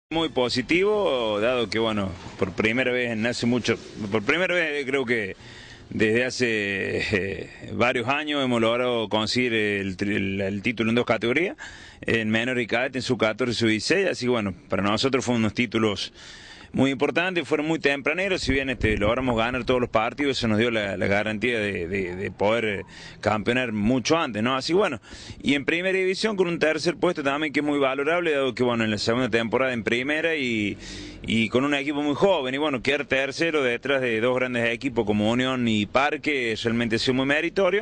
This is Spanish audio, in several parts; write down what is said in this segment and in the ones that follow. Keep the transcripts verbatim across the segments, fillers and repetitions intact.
Muy positivo, dado que, bueno, por primera vez en hace mucho, por primera vez creo que desde hace eh, varios años hemos logrado conseguir el, el, el título en dos categorías, en menor y cadete, en sub catorce y sub dieciséis, así que bueno, para nosotros fueron unos títulos muy importantes, fueron muy tempraneros, si bien este, logramos ganar todos los partidos, eso nos dio la, la garantía de, de, de poder eh, campeonar mucho antes, ¿no? Así bueno, y en primera división con un tercer puesto también que es muy valorable, dado que bueno, en la segunda temporada en primera y, y con un equipo muy joven, y bueno, quedar tercero detrás de dos grandes equipos como Unión y Parque, realmente ha sido muy meritorio,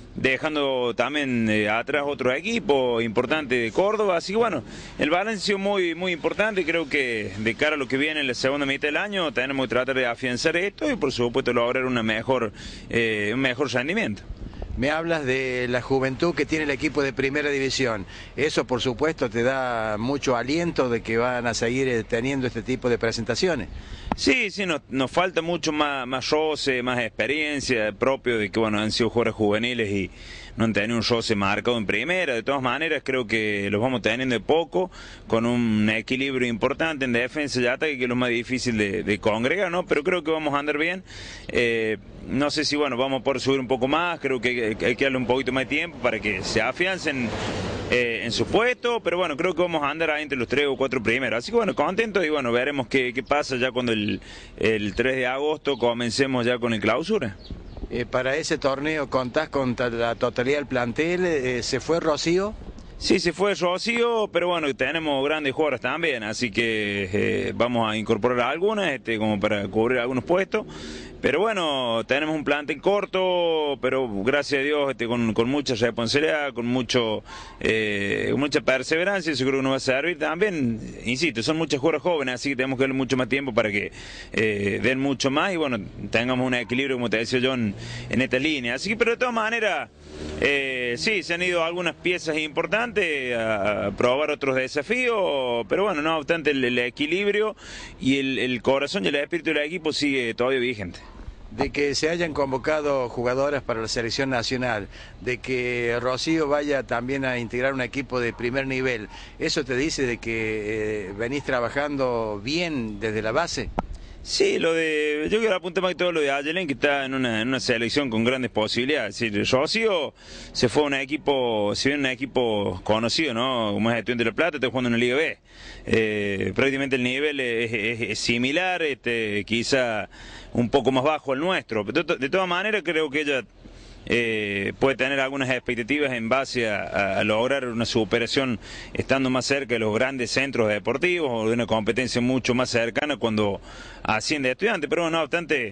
dejando también eh, atrás otro equipo importante de Córdoba, así que bueno, el balance ha sido muy, muy importante. Creo que de cara a lo que viene en la segunda mitad del año tenemos que tratar de afianzar esto y por supuesto lograr una mejor, eh, un mejor rendimiento. Me hablas de la juventud que tiene el equipo de primera división. Eso, por supuesto, te da mucho aliento de que van a seguir teniendo este tipo de presentaciones. Sí, sí, nos, nos falta mucho más, más roce, más experiencia propio de que, bueno, han sido jugadores juveniles y no han tenido un roce marcado en primera. De todas maneras, creo que los vamos teniendo de poco, con un equilibrio importante en defensa y ataque, que es lo más difícil de, de congregar, ¿no? Pero creo que vamos a andar bien. Eh, no sé si, bueno, vamos a poder subir un poco más, creo que hay que darle un poquito más de tiempo para que se afiancen Eh, en su puesto, pero bueno, creo que vamos a andar ahí entre los tres o cuatro primeros, así que bueno, contentos y bueno, veremos qué, qué pasa ya cuando el, el tres de agosto comencemos ya con el clausura. Eh, para ese torneo contás con la totalidad del plantel, eh, ¿se fue Rocío? Sí, se fue Rocío, pero bueno, tenemos grandes jugadores también, así que eh, vamos a incorporar algunas, este, como para cubrir algunos puestos. Pero bueno, tenemos un plantel corto, pero gracias a Dios este, con, con mucha responsabilidad, con mucho, eh, mucha perseverancia, eso creo que nos va a servir también. Insisto, son muchos jugadores jóvenes, así que tenemos que darle mucho más tiempo para que eh, den mucho más y bueno, tengamos un equilibrio, como te decía yo, en, en esta línea. Así que, pero de todas maneras, eh, sí, se han ido algunas piezas importantes a, a probar otros desafíos, pero bueno, no obstante el, el equilibrio y el, el corazón y el espíritu del equipo sigue todavía vigente. De que se hayan convocado jugadoras para la selección nacional, de que Rocío vaya también a integrar un equipo de primer nivel, ¿eso te dice de que eh, venís trabajando bien desde la base? Sí, lo de, yo quiero apuntar más que todo lo de Ayelen, que está en una, en una selección con grandes posibilidades. Es decir, Rocío se fue a un equipo, si bien un equipo conocido, ¿no? Como es Estudiantes de La Plata, está jugando en la Liga B. Eh, prácticamente el nivel es, es, es similar, este, quizá un poco más bajo al nuestro. Pero de, de todas maneras creo que ella Eh, puede tener algunas expectativas en base a, a lograr una superación estando más cerca de los grandes centros deportivos o de una competencia mucho más cercana cuando asciende a Estudiantes, pero no obstante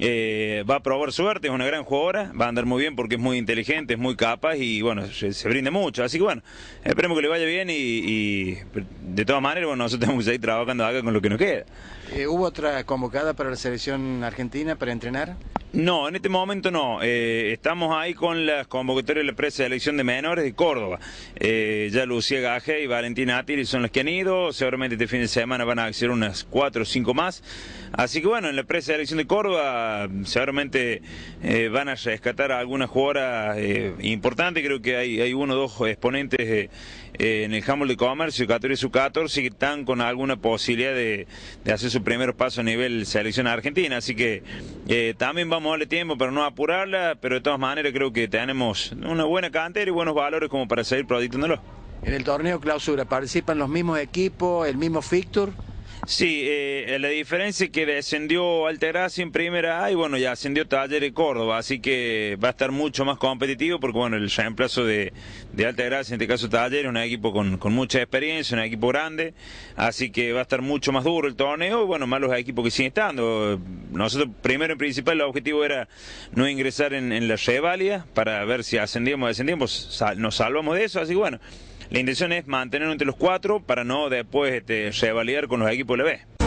eh, va a probar suerte, es una gran jugadora, va a andar muy bien porque es muy inteligente, es muy capaz y bueno, se, se brinda mucho, así que bueno, esperemos que le vaya bien y, y de todas maneras bueno, nosotros tenemos que seguir trabajando acá con lo que nos queda. Eh, ¿Hubo otra convocada para la selección argentina para entrenar? No, en este momento no. Eh, estamos ahí con las convocatorias de la preselección de menores de Córdoba. Eh, ya Lucía Gaje y Valentina Atiri son las que han ido. Seguramente este fin de semana van a acceder unas cuatro o cinco más. Así que bueno, en la preselección de Córdoba seguramente eh, van a rescatar a algunas jugadoras eh, importantes. Creo que hay, hay uno o dos exponentes eh, eh, en el handball de comercio, categoría sub catorce, que están con alguna posibilidad de, de hacer su primer paso a nivel selección argentina. Así que eh, también vamos Vamos a darle tiempo para no apurarla, pero de todas maneras creo que tenemos una buena cantera y buenos valores como para seguir proyectándolo. En el torneo clausura, ¿participan los mismos equipos, el mismo fixture? Sí, eh, la diferencia es que descendió Altagracia en primera A y bueno, ya ascendió Talleres Córdoba, así que va a estar mucho más competitivo porque bueno, el reemplazo de, de Altagracia, en este caso Talleres, un equipo con, con mucha experiencia, un equipo grande, así que va a estar mucho más duro el torneo y bueno, más los equipos que siguen estando. Nosotros primero en principal el objetivo era no ingresar en, en la reválida para ver si ascendíamos o descendíamos, sal, nos salvamos de eso, así que bueno. La intención es mantenernos entre los cuatro para no después este, revalidar con los equipos de la B.